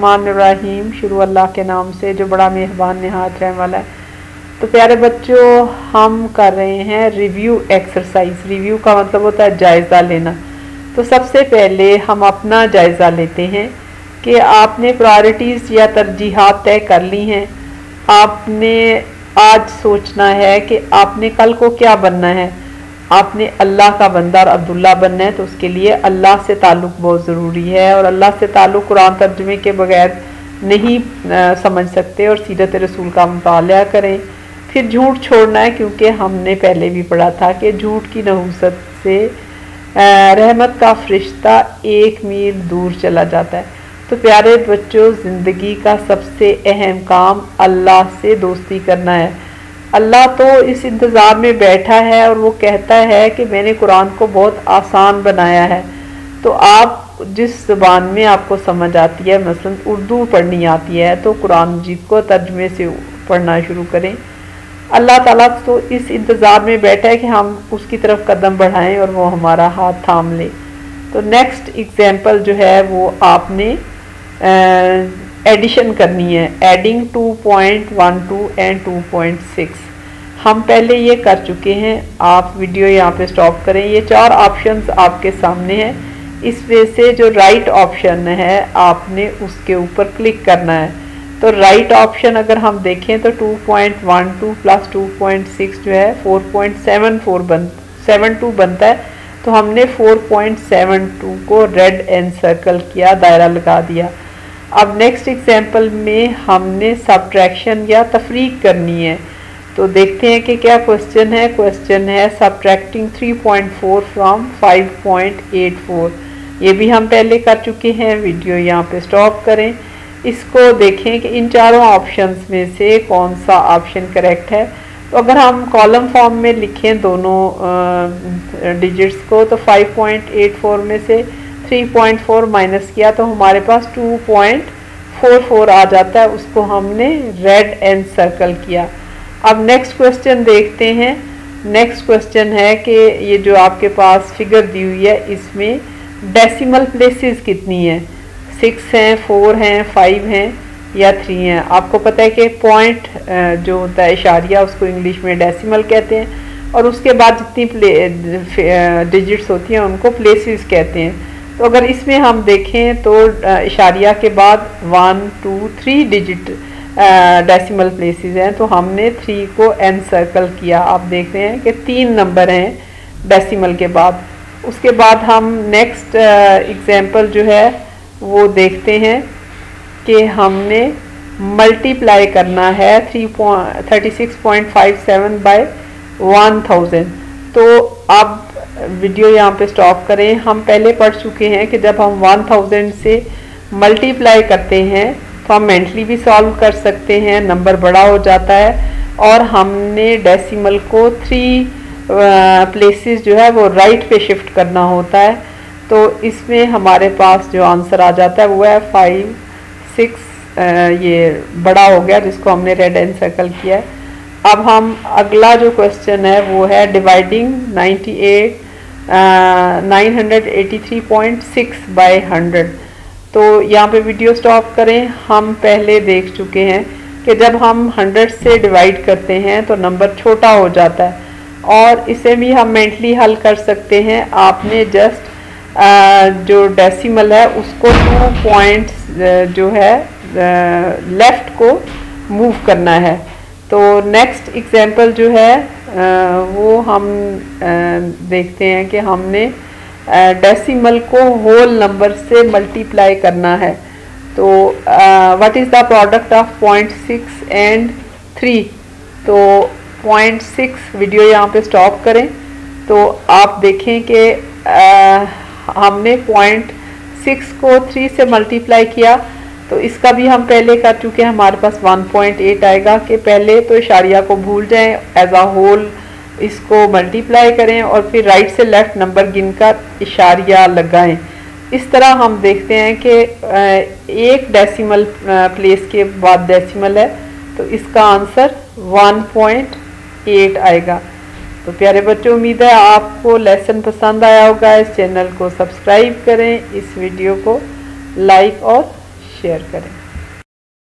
बिस्मिल्लाहिर्रहमानिर्रहीम। शुरू अल्लाह के नाम से जो बड़ा मेहरबान निहायत रहने वाला है। तो प्यारे बच्चों, हम कर रहे हैं रिव्यू एक्सरसाइज। रिव्यू का मतलब होता है जायज़ा लेना। तो सबसे पहले हम अपना जायज़ा लेते हैं कि आपने प्रायोरिटीज़ या तरजीहात तय कर ली हैं। आपने आज सोचना है कि आपने कल को क्या बनना है। आपने अल्लाह का बंदा और अब्दुल्ला बनना है, तो उसके लिए अल्लाह से ताल्लुक़ बहुत ज़रूरी है। और अल्लाह से ताल्लुक़ कुरान तर्जुमे के बगैर नहीं समझ सकते। और सीरत रसूल का मुताला करें। फिर झूठ छोड़ना है, क्योंकि हमने पहले भी पढ़ा था कि झूठ की नहूसत से रहमत का फरिश्ता 1 मील दूर चला जाता है। तो प्यारे बच्चों, ज़िंदगी का सबसे अहम काम अल्लाह से दोस्ती करना है। अल्लाह तो इस इंतज़ार में बैठा है और वो कहता है कि मैंने कुरान को बहुत आसान बनाया है। तो आप जिस ज़बान में आपको समझ आती है, मसलन उर्दू पढ़नी आती है, तो कुरान मजीद को तर्जुमे से पढ़ना शुरू करें। अल्लाह ताला तो इस इंतज़ार में बैठा है कि हम उसकी तरफ कदम बढ़ाएं और वो हमारा हाथ थाम ले। तो नेक्स्ट एग्जाम्पल जो है वो आपने एडिशन करनी है। एडिंग 2.12 एंड 2.6 हम पहले ये कर चुके हैं। आप वीडियो यहाँ पे स्टॉप करें। ये 4 ऑप्शंस आपके सामने हैं। इस वजह से जो राइट ऑप्शन है आपने उसके ऊपर क्लिक करना है। तो राइट ऑप्शन अगर हम देखें तो 2.12 प्लस 2.6 जो है 4.72 बनता है। तो हमने 4.72 को रेड एंड सर्कल किया, दायरा लगा दिया। अब नेक्स्ट एग्जाम्पल में हमने सब्ट्रैक्शन या तफरीक करनी है। तो देखते हैं कि क्या क्वेश्चन है। क्वेश्चन है सब्ट्रैक्टिंग 3.4 फ्रॉम 5.84। ये भी हम पहले कर चुके हैं। वीडियो यहाँ पे स्टॉप करें। इसको देखें कि इन चारों ऑप्शंस में से कौन सा ऑप्शन करेक्ट है। तो अगर हम कॉलम फॉर्म में लिखें दोनों डिजिट्स को, तो 5.84 में से 3.4 माइनस किया तो हमारे पास 2.44 आ जाता है। उसको हमने रेड एंड सर्कल किया। अब नेक्स्ट क्वेश्चन देखते हैं। नेक्स्ट क्वेश्चन है कि ये जो आपके पास फिगर दी हुई है, इसमें डेसिमल प्लेसेस कितनी है। 6 हैं, 4 हैं, 5 हैं या 3 हैं। आपको पता है कि पॉइंट जो होता है इशारिया, उसको इंग्लिश में डेसिमल कहते हैं। और उसके बाद जितनी डिजिट्स होती हैं उनको प्लेसेस कहते हैं। तो अगर इसमें हम देखें तो इशारिया के बाद 1, 2, 3 डिजिट डेसिमल प्लेसेस हैं। तो हमने 3 को एन सर्कल किया। आप देख रहे हैं कि 3 नंबर हैं डेसिमल के बाद। उसके बाद हम नेक्स्ट एग्जाम्पल जो है वो देखते हैं कि हमने मल्टीप्लाई करना है 36.57 बाय 1000। तो अब वीडियो यहाँ पे स्टॉप करें। हम पहले पढ़ चुके हैं कि जब हम 1000 से मल्टीप्लाई करते हैं तो हम मेंटली भी सॉल्व कर सकते हैं, नंबर बड़ा हो जाता है। और हमने डेसिमल को 3 प्लेसेस जो है वो राइट पे शिफ्ट करना होता है। तो इसमें हमारे पास जो आंसर आ जाता है वो है 5, 6। ये बड़ा हो गया जिसको हमने रेड एंड सर्कल किया है। अब हम अगला जो क्वेश्चन है वो है डिवाइडिंग 983.6 बाय 100। तो यहाँ पे वीडियो स्टॉप करें। हम पहले देख चुके हैं कि जब हम 100 से डिवाइड करते हैं तो नंबर छोटा हो जाता है। और इसे भी हम मेंटली हल कर सकते हैं। आपने जस्ट जो डेसिमल है उसको 2 पॉइंट्स जो है लेफ्ट को मूव करना है। तो नेक्स्ट एग्जाम्पल जो है वो हम देखते हैं कि हमने डेसिमल को होल नंबर से मल्टीप्लाई करना है। तो what is the product of 0.6 and 3। तो 0.6 वीडियो यहाँ पे स्टॉप करें। तो आप देखें कि हमने 0.6 को 3 से मल्टीप्लाई किया। तो इसका भी हम पहले कर चुके हैं। हमारे पास 1.8 आएगा कि पहले तो इशारिया को भूल जाएं, एज अ होल इसको मल्टीप्लाई करें और फिर राइट से लेफ्ट नंबर गिनकर इशारिया लगाएं। इस तरह हम देखते हैं कि एक डेसिमल प्लेस के बाद डेसिमल है, तो इसका आंसर 1.8 आएगा। तो प्यारे बच्चों, उम्मीद है आपको लेसन पसंद आया होगा। इस चैनल को सब्सक्राइब करें, इस वीडियो को लाइक और शेयर करें।